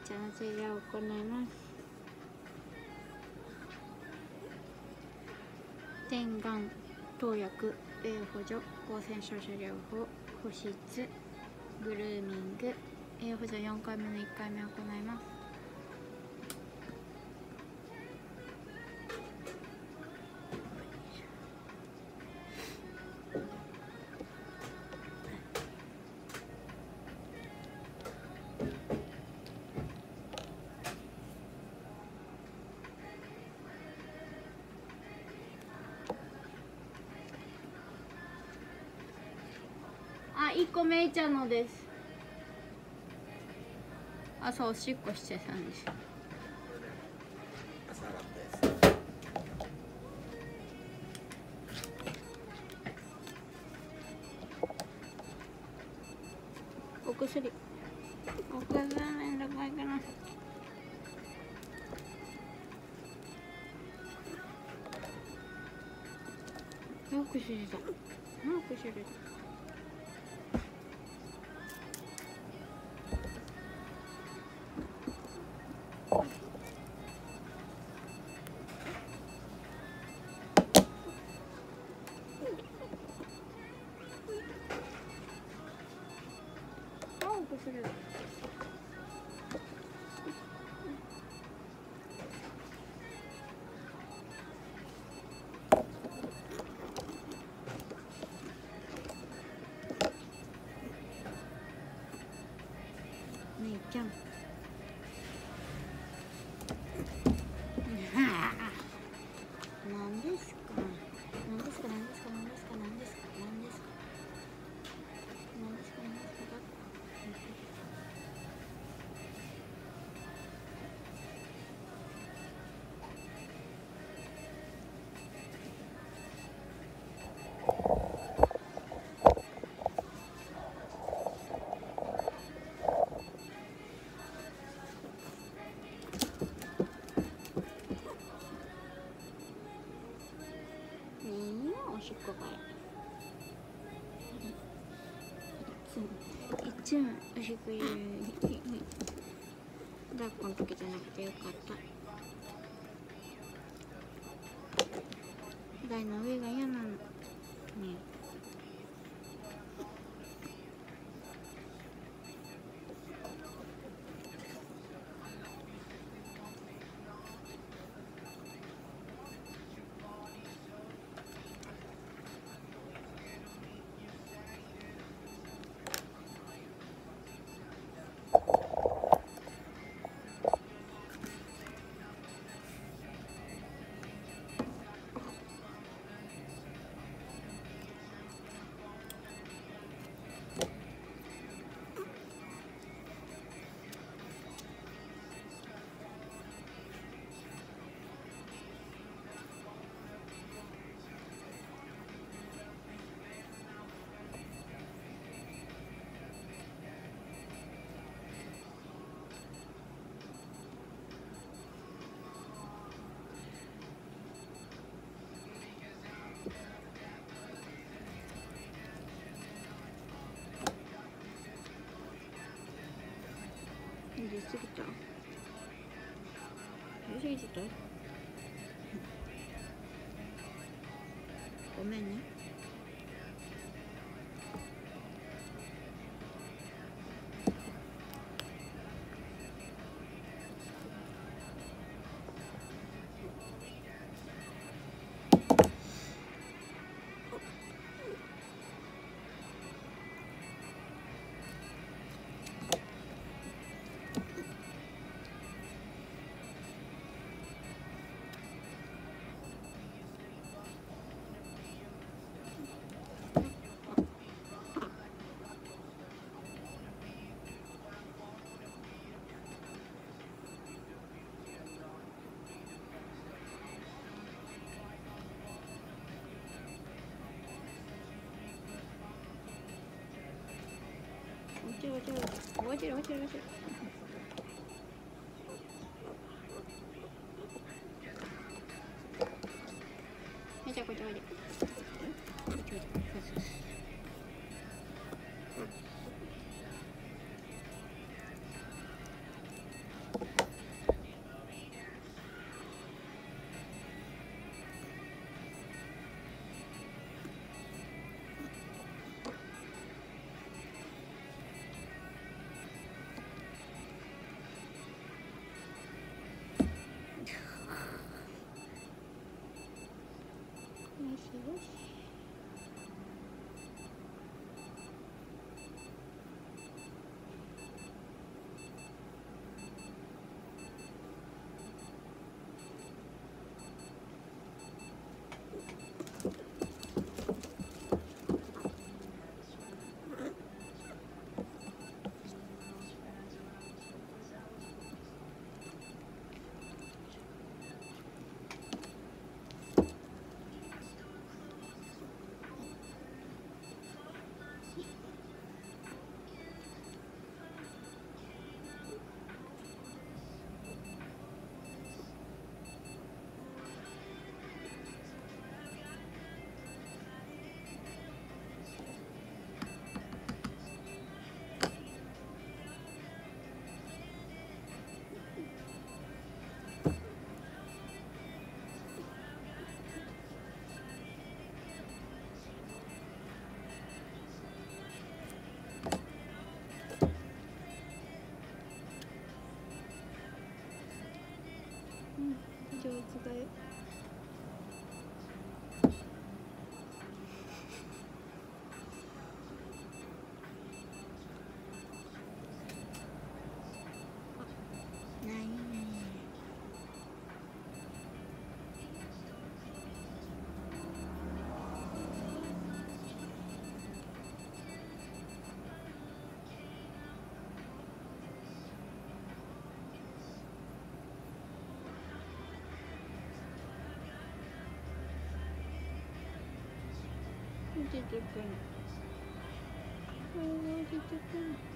茶の治療を行います。点眼、投薬、補助、光線照射療法、保湿、グルーミング、補助4回目の1回目を行います。1個めいちゃんのです。朝おしっこしてたんです。お薬めんどくさいかな。よく知れた。よく知れた。姉ちゃん。何ですか。何ですか。何ですか。何ですか。何ですか。何ですか。何ですか。何ですか。何ですか。おしっこがいつもおしっこ入れる。抱っこの時じゃなくてよかった。台の上が嫌なのね。入れすぎた。入れすぎてた。ごめんね。落ちる。めちゃこちゃよしよし。上手だよ。なになに。出てくる。出てくる。